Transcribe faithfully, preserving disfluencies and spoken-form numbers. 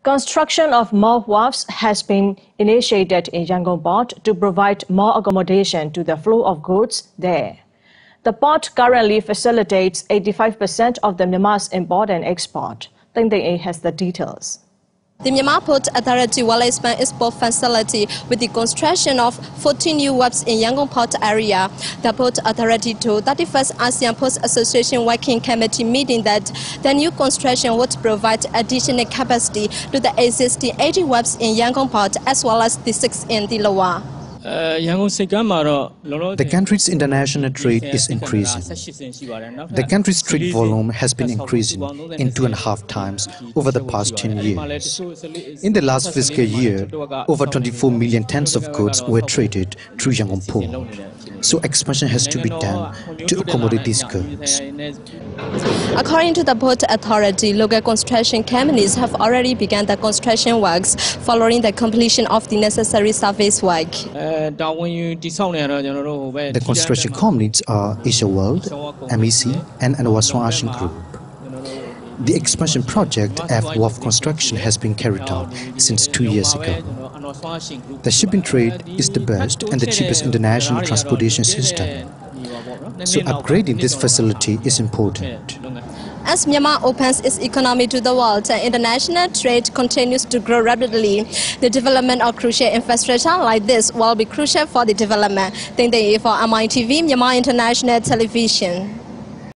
Construction of more wharves has been initiated in Yangon Port to provide more accommodation to the flow of goods there. The port currently facilitates eighty-five percent of the Myanmar's import and export. Teng Teng A has the details. The Myanmar Port Authority will expand its port facility with the construction of fourteen new wharves in Yangon Port area. The Port Authority told thirty-first ASEAN Ports Association Working Committee meeting that the new construction would provide additional capacity to the existing eighty wharves in Yangon Port as well as the six in the Lower. The country's international trade is increasing. The country's trade volume has been increasing in two and a half times over the past ten years. In the last fiscal year, over twenty-four million tons of goods were traded through Yangon Port. So expansion has to be done to accommodate these goods. According to the Port Authority, local construction companies have already begun the construction works following the completion of the necessary surface work. The construction companies are Asia World, M E C and Anwar Swan Asian Group. The expansion project F Wharf construction has been carried out since two years ago. The shipping trade is the best and the cheapest international transportation system. So upgrading this facility is important. As Myanmar opens its economy to the world and international trade continues to grow rapidly, the development of crucial infrastructure like this will be crucial for the development. Teng Teng A for M I T V, Myanmar International Television.